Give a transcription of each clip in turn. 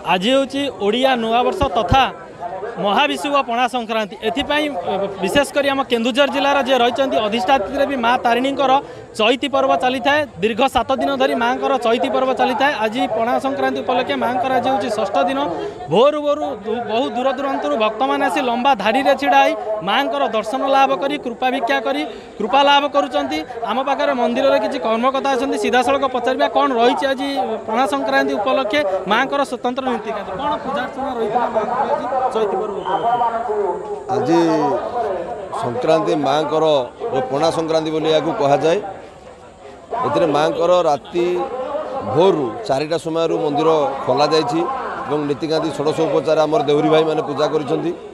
आज हूँ ओडिया नुआ वर्ष तथा महाविशुव पणा संक्रांति एथिपाई विशेषकर आम केन्दुझर जिलार जे रही अधिष्ठात्री भी माँ तारिणी चैती पर्व चली था दीर्घ 7 दिन धरी माँ चैती पर्व चली था। आज पणा संक्रांति उपलक्षे माँ आज हूँ 6ठ दिन भोर भोरू बहु दूर दूरांत भक्त मैंने आसी लंबा धाड़ी में छिड़ा माँ दर्शन लाभ कर कृपा भिक्षा कर कृपा लाभ करम पाखे मंदिर में किसी कर्मकर्ता अच्छा सीधा सड़क पचार कौन रही आज पणा संक्रांति उपलक्षे माँ स्वतंत्र नीति कौन पूजार्चना रही चैती आज संक्रांति माँ पणा संक्रांति बोली या कह जाए ए माँ राति भोर 4टा समय मंदिर खोल जा नीतिकांति षोडशोपचार आम देउरी भाई मैंने पूजा कर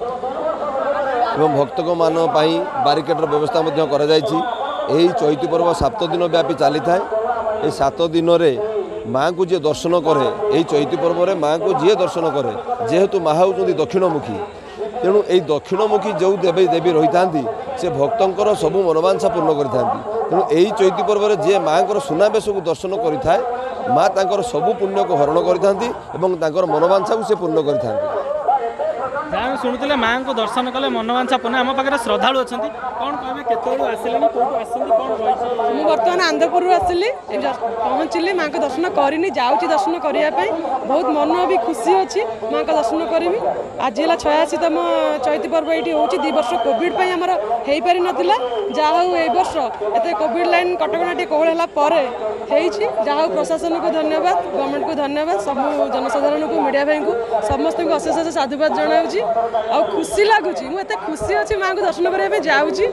भक्त मान बारिकेडर व्यवस्था यही चैती पर्व 7 दिन व्यापी चली था। ये 7 दिन माँ को जी दर्शन करे यही चैती पर्व में माँ को जी दर्शन करे जेहेतु माँ होती दक्षिणमुखी तेणु यही दक्षिणमुखी जो देवी देवी रही था से भक्तर सबू मनोवांछा पूर्ण करता तेणु यही चैती पर्व में जी माँ सुनावेश को दर्शन करें माँ तांकर सबू पुण्य को हरण कर मनोवांछा को से पूर्ण करता शुणुते माँ को दर्शन कले मनोवांछा पूर्ण आम पाखे श्रद्धालु अच्छा कौन कहे केतु आसिले मुझे बर्तमान आंध्रपुर आसली पहुँचली माँ को दर्शन करनी जाऊँगी दर्शन करने बहुत मन भी खुशी अच्छी माँ का दर्शन करी आज है 86तम चैती पर्व ये हूँ 2 वर्ष कोविड आमर हो पारि नाला जहाँ ए वर्ष एत कोविड लाइन कटकणा कोहल है जहाँ प्रशासन को धन्यवाद गवर्नमेंट को धन्यवाद सब जनसाधारण को मीडिया भाई को समस्त को अशेष अशेष साधुवाद जनाऊँगी आ खुशी लगुच मुझे खुशी अच्छी माँ को दर्शन करने जाऊँगी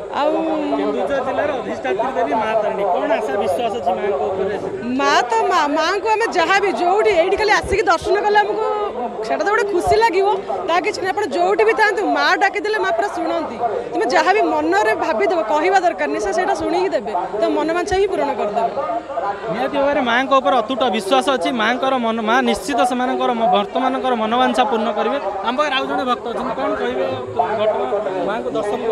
माँ तो माँ को आम जहाँ भी जो ये खाली आसिक दर्शन कले आमको से गोटे खुशी लगे कि आप जो भी था माँ डाकिदे माँ पूरा शुणती तुम जहाँ भी मन में भावीदेव कहवा दरकार नहीं से शुणिकी देवे तो मनोवांछा ही पूरण करदे निहती भाव में माँ को अतुट विश्वास अच्छी माँ माँ निश्चित से भक्त मान मनोवांछा पूर्ण करेंगे आम पाखे आउ जड़े भक्त अच्छे कौन कहे माँ को दर्शन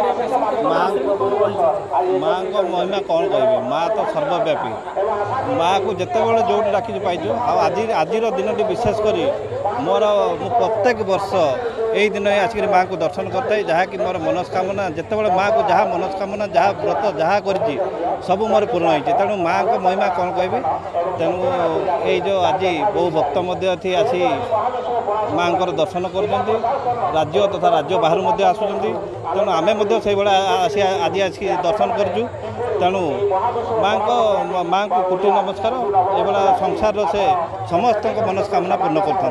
माँ को महिमा कौन कहे माँ तो सर्वव्यापी माँ को जिते बड़े जो डाकी पाइछु आज दिन विशेषकर मोर प्रत्येक वर्ष यही दिन आसिक माँ को दर्शन करता जहाँकि मोर मनस्कामना जिते माँ को जहाँ मनस्कामना जहाँ व्रत जहाँ कर सब मोर पूर्ण होती तेणु माँ को महिमा कौन कहि तेणु ये जो आज बहु भक्त आसी माँ दर्शन कर राज्य तथा राज्य बाहर आसुँच तेणु आमे से आज आसिक दर्शन करूँ तेणु माँ को कोटि नमस्कार ये संसार से समस्त मनस्कामना पूर्ण कर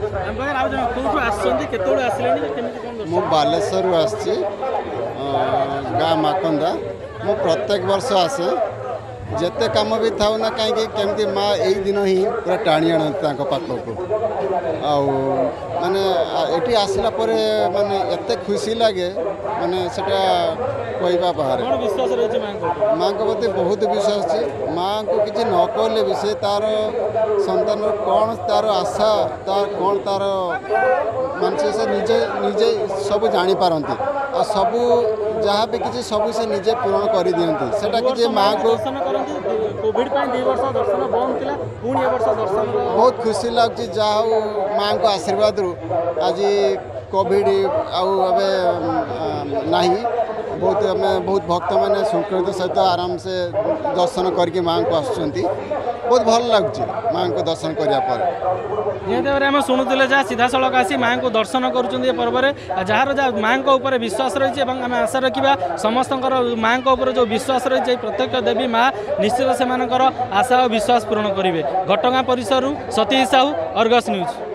मु बालेश्वर आसी गाँ माकंदा मु प्रत्येक वर्ष आसे जिते कम भी था ना कहीं केमती माँ यही दिन ही पूरा टाणी आनती पाखक माने ये आसला माने एत खुशी लगे माने सेटा कहवा बाहर माँ को प्रति बहुत विश्वास अच्छे माँ को किसी न कहले भी से तार संतान कौन तार आशा तार कौन तार मानसे से निजे निजे सब जापारती आ सबू जहाँ भी किसी सब से निजे पूरण कर दिखती सेटा कि माँ को कोविड 2 वर्ष दर्शन बंद थी पुणी वर्ष दर्शन बहुत खुशी लगुच जहाँ माँ को आशीर्वाद रू आज कोविड आवे नहीं बहुत भक्त मैंने शृंखलित सहित आराम से दर्शन करके माँ को आसुँच बहुत भल लगुच माँ को दर्शन करापर निहत आम शुणुले जहाँ सीधा सड़क आसी माँ को दर्शन कर पर्व में जार जहाँ माँ को विश्वास रही है आम आशा रखा समस्त माँ को जो विश्वास रही है प्रत्येक देवी माँ निश्चित से आशा और विश्वास पूर्ण करेंगे। घटगाँ परिसर सतीश साहू अर्गस न्यूज।